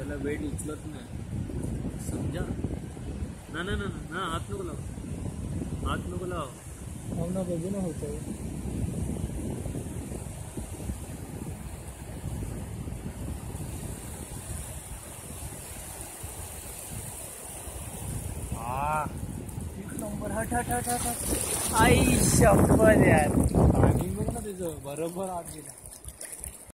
त्याला वेट उचलत नाही समजा ना ना ना ना हात नको लाव हात नको लाव हो ना बघू ना होतं एक नंबर हट हट हट हट आई शपथ यार पाणी बघ ना त्याचं बरोबर आत गेलं